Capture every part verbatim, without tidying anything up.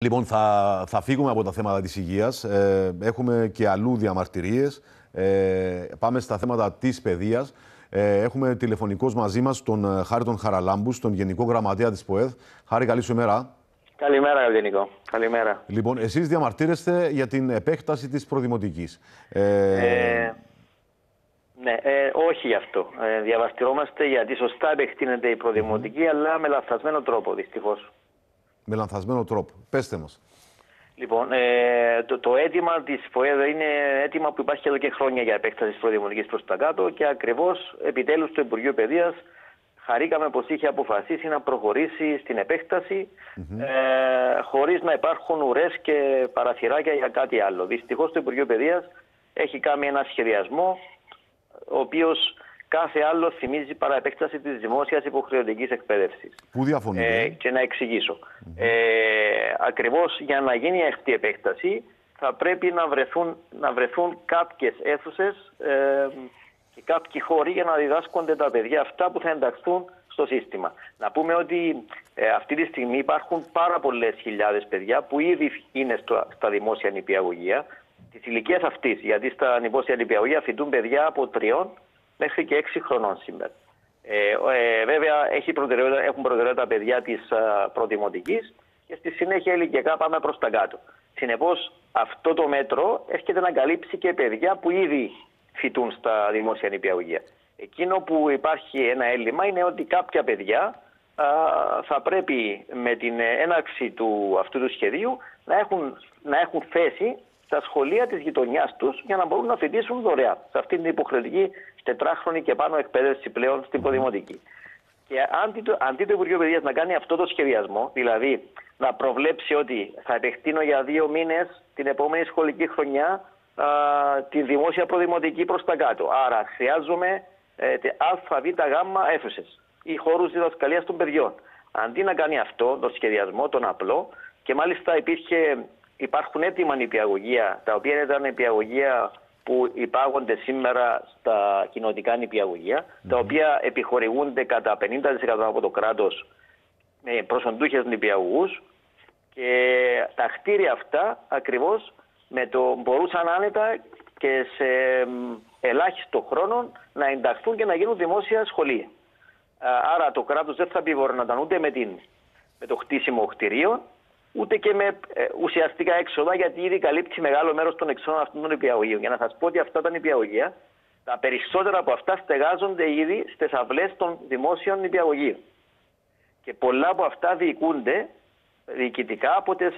Λοιπόν, θα, θα φύγουμε από τα θέματα της υγείας. Ε, έχουμε και αλλού διαμαρτυρίες. Ε, πάμε στα θέματα της παιδείας. Ε, έχουμε τηλεφωνικώς μαζί μας τον Χάρη τον Χαραλάμπου, τον Γενικό Γραμματέα της ΠΟΕΔ. Χάρη, καλή σου ημέρα. Καλημέρα, Ευγενικό. Καλημέρα. Λοιπόν, εσείς διαμαρτύρεστε για την επέκταση της προδημοτικής. Ε... Ε, ναι, ε, όχι γι' αυτό. Ε, διαμαρτυρόμαστε γιατί σωστά επεκτείνεται η προδημοτική, mm-hmm. αλλά με λανθασμένο τρόπο, δυστυχώς. Με λανθασμένο τρόπο. Πέστε μας. Λοιπόν, ε, το, το αίτημα της ΠΟΕΔ είναι αίτημα που υπάρχει εδώ και χρόνια για επέκταση της προδημοτικής προς τα κάτω και ακριβώς επιτέλους το Υπουργείο Παιδείας χαρήκαμε πως είχε αποφασίσει να προχωρήσει στην επέκταση mm-hmm. ε, χωρίς να υπάρχουν ουρές και παραθυράκια για κάτι άλλο. Δυστυχώς το Υπουργείο Παιδείας έχει κάνει ένα σχεδιασμό ο οποίος κάθε άλλο θυμίζει παραεπέκταση της δημόσιας υποχρεωτικής εκπαίδευσης. Πού διαφωνείτε? Ε, και να εξηγήσω. Mm-hmm. Ε, ακριβώς για να γίνει αυτή η επέκταση θα πρέπει να βρεθούν, να βρεθούν κάποιες αίθουσες ε, και κάποιοι χώροι για να διδάσκονται τα παιδιά αυτά που θα ενταχθούν στο σύστημα. Να πούμε ότι ε, αυτή τη στιγμή υπάρχουν πάρα πολλές χιλιάδες παιδιά που ήδη είναι στο, στα δημόσια νηπιαγωγεία της ηλικίας αυτής, γιατί στα δημόσια νηπιαγωγεία φοιτούν παιδιά από τριών μέχρι και έξι χρονών σήμερα. Ε, ε, βέβαια έχει προτεραιότητα, έχουν προτεραιότητα παιδιά της προδημοτικής και στη συνέχεια ηλικιακά πάμε προς τα κάτω. Συνεπώς αυτό το μέτρο έρχεται να καλύψει και παιδιά που ήδη φοιτούν στα δημόσια νηπιαγωγεία. Εκείνο που υπάρχει ένα έλλειμμα είναι ότι κάποια παιδιά α, θα πρέπει με την έναρξη του, αυτού του σχεδίου να έχουν, να έχουν θέση στα σχολεία της γειτονιάς τους για να μπορούν να φοιτήσουν δωρεάν σε αυτήν την υποχρεωτική τετράχρονη και πάνω εκπαίδευση πλέον στην προδημοτική. Και αντί το, αντί το Υπουργείο Παιδείας να κάνει αυτό το σχεδιασμό, δηλαδή να προβλέψει ότι θα επεκτείνω για δύο μήνες την επόμενη σχολική χρονιά α, τη δημόσια προδημοτική προς τα κάτω. Άρα χρειάζομαι ε, α, β, γ αίθουσες ή χώρους διδασκαλίας των παιδιών. Αντί να κάνει αυτό, τον σχεδιασμό, τον απλό, και μάλιστα υπήρχε, υπάρχουν έτοιμα νηπιαγωγεία, τα οποία ήταν νηπιαγωγεία που υπάγονται σήμερα στα κοινοτικά νηπιαγωγεία, mm-hmm. τα οποία επιχορηγούνται κατά πενήντα τοις εκατό από το κράτος με προσοντούχες νηπιαγωγούς, και τα κτίρια αυτά ακριβώς με το μπορούσαν άνετα και σε ελάχιστο χρόνο να ενταχθούν και να γίνουν δημόσια σχολεία. Άρα το κράτος δεν θα επιβορνόταν ούτε με, την, με το χτίσιμο κτηρίων, ούτε και με ε, ουσιαστικά έξοδα, γιατί ήδη καλύπτει μεγάλο μέρος των εξόδων αυτών των νηπιαγωγείων. Για να σας πω ότι αυτά τα νηπιαγωγεία, τα περισσότερα από αυτά στεγάζονται ήδη στις αυλές των δημόσιων νηπιαγωγείων. Και πολλά από αυτά διοικούνται διοικητικά από τις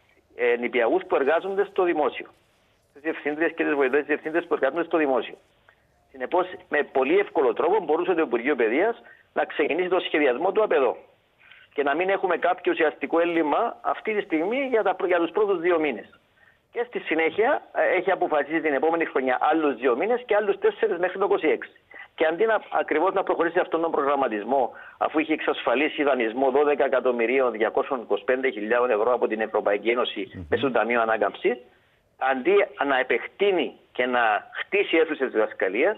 ε, νηπιαγούς που εργάζονται στο δημόσιο. Τις διευθύντριες και τις βοηθές διευθύντριες που εργάζονται στο δημόσιο. Συνεπώς, με πολύ εύκολο τρόπο μπορούσε το Υπουργείο Παιδείας να ξεκινήσει το σχεδιασμό του απ' εδώ. Και να μην έχουμε κάποιο ουσιαστικό έλλειμμα αυτή τη στιγμή για, τα, για τους πρώτους δύο μήνες. Και στη συνέχεια έχει αποφασίσει την επόμενη χρονιά άλλους δύο μήνες και άλλους τέσσερις μέχρι το είκοσι έξι. Και αντί να, ακριβώς να προχωρήσει αυτόν τον προγραμματισμό, αφού είχε εξασφαλίσει δανεισμό δώδεκα εκατομμυρίων διακόσιες είκοσι πέντε χιλιάδες ευρώ από την Ευρωπαϊκή Ένωση mm-hmm. μέσω του Ταμείου Ανάκαμψης, αντί να επεκτείνει και να χτίσει αίθουσες διδασκαλίας,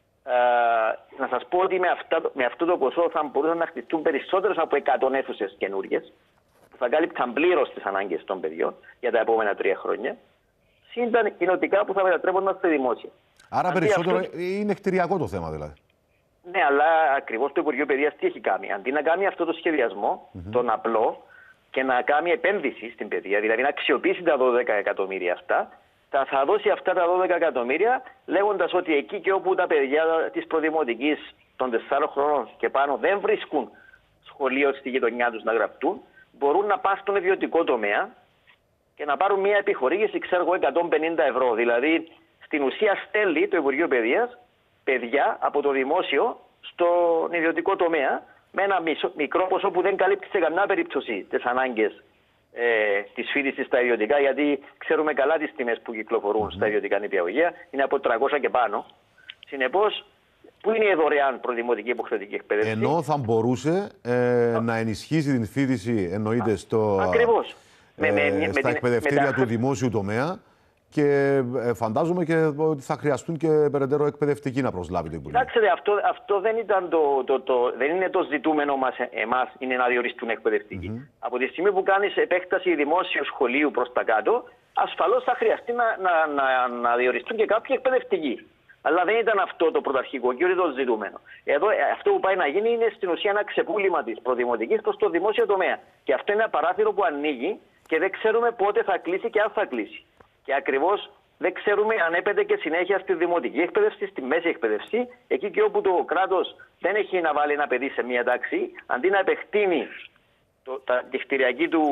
Uh, να σας πω ότι με, αυτά, με αυτό το ποσό θα μπορούσαν να χτιστούν περισσότερες από εκατό αίθουσες καινούριες που θα κάλυπταν πλήρως τις ανάγκες των παιδιών για τα επόμενα τρία χρόνια, συν τα κοινοτικά που θα μετατρέπονταν στη δημόσια. Άρα αντί περισσότερο αυτό... είναι κτηριακό το θέμα δηλαδή. Ναι, αλλά ακριβώς το Υπουργείο Παιδείας τι έχει κάνει? Αντί να κάνει αυτό το σχεδιασμό, mm-hmm. τον απλό, και να κάνει επένδυση στην παιδεία, δηλαδή να αξιοποιήσει τα δώδεκα εκατομμύρια αυτά, θα, θα δώσει αυτά τα δώδεκα εκατομμύρια λέγοντας ότι εκεί και όπου τα παιδιά της προδημοτικής των τεσσάρων χρονών και πάνω δεν βρίσκουν σχολείο στη γειτονιά τους να γραφτούν, μπορούν να πάνε στον ιδιωτικό τομέα και να πάρουν μια επιχορήγηση, ξέρω εγώ, εκατόν πενήντα ευρώ. Δηλαδή, στην ουσία στέλνει το Υπουργείο Παιδείας παιδιά από το δημόσιο στον ιδιωτικό τομέα με ένα μικρό ποσό που δεν καλύπτει σε καμιά περίπτωση τις ανάγκες Ε, της φοιτησης στα ιδιωτικά, γιατί ξέρουμε καλά τις τιμές που κυκλοφορούν mm-hmm. στα ιδιωτικά νηπιαγωγεία, είναι από τριακόσια και πάνω. Συνεπώς, πού είναι η δωρεάν προδημοτική υποχρεωτική εκπαίδευση? Ενώ θα μπορούσε ε, να ενισχύσει την φοιτηση, εννοείται, στο, ακριβώς. Ε, με, με, στα με εκπαιδευτήρια με τα... του δημόσιου τομέα και φαντάζομαι και ότι θα χρειαστούν και περαιτέρω εκπαιδευτικοί να προσλάβει το Υπουργείο. Κοιτάξτε, αυτό, αυτό δεν, ήταν το, το, το, δεν είναι το ζητούμενο μας, εμάς, είναι να διοριστούν εκπαιδευτικοί. Mm-hmm. Από τη στιγμή που κάνεις επέκταση δημόσιου σχολείου προς τα κάτω, ασφαλώς θα χρειαστεί να, να, να, να διοριστούν και κάποιοι εκπαιδευτικοί. Αλλά δεν ήταν αυτό το πρωταρχικό και ούτε το ζητούμενο. Εδώ αυτό που πάει να γίνει είναι στην ουσία ένα ξεπούλημα της προδημοτικής προς το δημόσιο τομέα. Και αυτό είναι ένα παράθυρο που ανοίγει και δεν ξέρουμε πότε θα κλείσει και αν θα κλείσει. Και ακριβώς δεν ξέρουμε αν έπεται και συνέχεια στη δημοτική εκπαίδευση, στη μέση εκπαίδευση, εκεί και όπου το κράτος δεν έχει να βάλει ένα παιδί σε μία τάξη, αντί να επεκτείνει το, τα, τις κτηριακές του,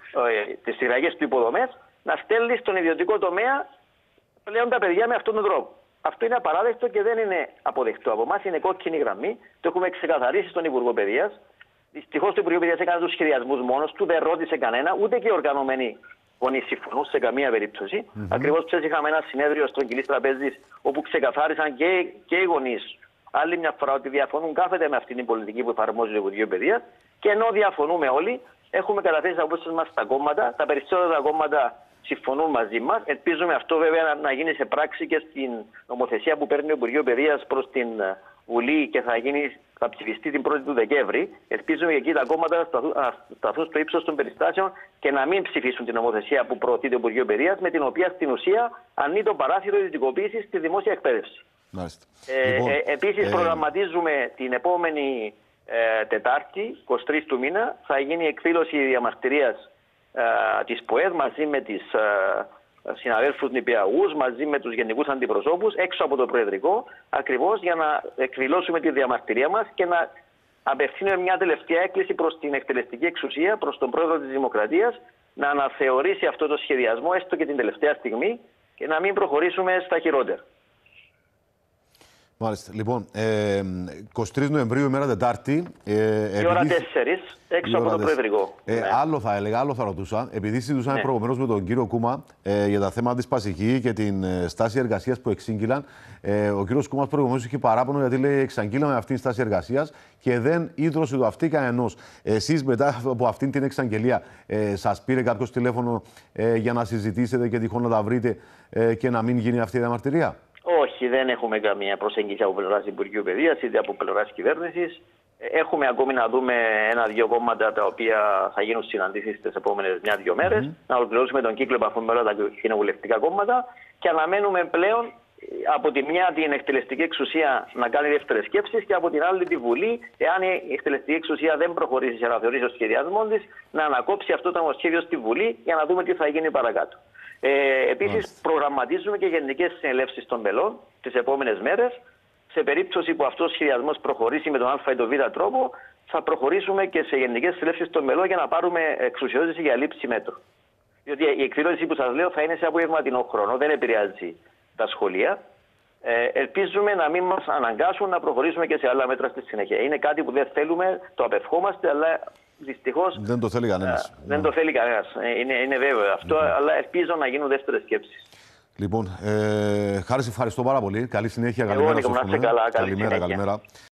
ε, του υποδομές, να στέλνει στον ιδιωτικό τομέα πλέον τα παιδιά με αυτόν τον τρόπο. Αυτό είναι απαράδεκτο και δεν είναι αποδεκτό από εμάς. Είναι κόκκινη γραμμή. Το έχουμε ξεκαθαρίσει στον Υπουργό Παιδείας. Δυστυχώς το Υπουργείο Παιδείας έκανε τους σχεδιασμούς μόνος του, δεν ρώτησε κανένα, ούτε και οι οργανωμένοι γονείς συμφωνούν σε καμία περίπτωση. Mm-hmm. Ακριβώς χθες είχαμε ένα συνέδριο στρογγυλής τραπέζης όπου ξεκαθάρισαν και, και οι γονείς άλλη μια φορά ότι διαφωνούν κάθετα με αυτήν την πολιτική που εφαρμόζει το Υπουργείο Παιδείας. Και ενώ διαφωνούμε όλοι, έχουμε καταθέσει τις απόψεις μας στα κόμματα. Τα περισσότερα κόμματα συμφωνούν μαζί μας. Ελπίζουμε αυτό βέβαια να, να γίνει σε πράξη και στην νομοθεσία που παίρνει το Υπουργείο Παιδείας προς την Βουλή και θα, γίνει, θα ψηφιστεί την πρώτη του Δεκέμβρη. Ελπίζουμε και εκεί τα κόμματα να σταθούν, να σταθούν στο ύψος των περιστάσεων και να μην ψηφίσουν την νομοθεσία που προωθεί το Υπουργείο Παιδείας, με την οποία στην ουσία ανοίγει το παράθυρο ιδιωτικοποίησης στη δημόσια εκπαίδευση. Ε, λοιπόν, ε, επίσης, ε... προγραμματίζουμε την επόμενη ε, Τετάρτη, εικοστή τρίτη του μήνα, θα γίνει η εκδήλωση διαμαρτυρίας ε, της ΠΟΕΔ μαζί με τις ε, συναδέλφους νηπιαγούς, μαζί με τους γενικούς αντιπροσώπους, έξω από το Προεδρικό, ακριβώς για να εκδηλώσουμε τη διαμαρτυρία μας και να απευθύνουμε μια τελευταία έκκληση προς την εκτελεστική εξουσία, προς τον Πρόεδρο της Δημοκρατίας, να αναθεωρήσει αυτό το σχεδιασμό, έστω και την τελευταία στιγμή, και να μην προχωρήσουμε στα χειρότερα. Μάλιστα. Λοιπόν, ε, εικοστή τρίτη Νοεμβρίου, ημέρα Τετάρτη. Ε, η ώρα τέσσερις, έξω από το Προεδρικό. Ε, ναι. Άλλο θα έλεγα, άλλο θα ρωτούσα. Επειδή συζητούσαμε ναι. προηγουμένως με τον κύριο Κούμα ε, για τα θέματα της Πασική και την ε, στάση εργασίας που εξήγηλαν, ε, ο κύριος Κούμας προηγουμένως είχε παράπονο γιατί λέει: εξαγγείλαμε αυτήν τη στάση εργασίας και δεν ίδρωσε το αυτή κανενός. Εσείς μετά από αυτήν την εξαγγελία, ε, σας πήρε κάποιος τηλέφωνο ε, για να συζητήσετε και τυχόν να τα βρείτε ε, και να μην γίνει αυτή η διαμαρτυρία? Όχι, δεν έχουμε καμία προσέγγιση από πλευράς Υπουργείου Παιδείας είτε από πλευράς κυβέρνησης. Έχουμε ακόμη να δούμε ένα-δύο κόμματα τα οποία θα γίνουν συναντήσεις τις επόμενες μια-δύο μέρες. Mm-hmm. Να ολοκληρώσουμε τον κύκλο επαφών με όλα τα κοινοβουλευτικά κόμματα και αναμένουμε πλέον από τη μια την εκτελεστική εξουσία να κάνει δεύτερες σκέψεις και από την άλλη τη Βουλή, εάν η εκτελεστική εξουσία δεν προχωρήσει σε αναθεωρήσει το σχεδιασμό της, να ανακόψει αυτό το νομοσχέδιο στη Βουλή για να δούμε τι θα γίνει παρακάτω. Ε, επίσης, mm. προγραμματίζουμε και γενικές συνελεύσεις των μελών τις επόμενες μέρες. Σε περίπτωση που αυτός ο σχεδιασμός προχωρήσει με τον Α ή τον Β τρόπο, θα προχωρήσουμε και σε γενικές συνελεύσεις των μελών για να πάρουμε εξουσιοδότηση για λήψη μέτρων. Διότι η εκδήλωση που σας λέω θα είναι σε απογευματινό χρόνο, δεν επηρεάζει τα σχολεία. Ε, ελπίζουμε να μην μας αναγκάσουν να προχωρήσουμε και σε άλλα μέτρα στη συνέχεια. Είναι κάτι που δεν θέλουμε, το απευχόμαστε, αλλά δυστυχώς δεν το θέλει κανένας. Ε, δεν το θέλει κανένας. Είναι, είναι βέβαιο αυτό, mm-hmm. αλλά ελπίζω να γίνουν δεύτερες σκέψεις. Λοιπόν, ε, Χάρη, ευχαριστώ πάρα πολύ. Καλή συνέχεια. Καλημέρα. Εγώ, Νίκο, να είστε καλά. Καλημέρα, καλημέρα.